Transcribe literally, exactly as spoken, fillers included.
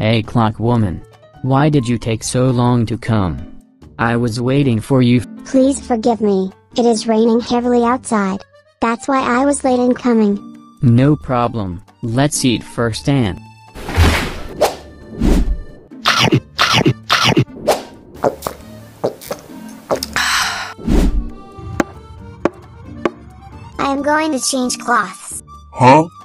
Hey clock woman. Why did you take so long to come? I was waiting for you. Please forgive me, it is raining heavily outside. That's why I was late in coming. No problem, let's eat first and... I am going to change cloths. Huh?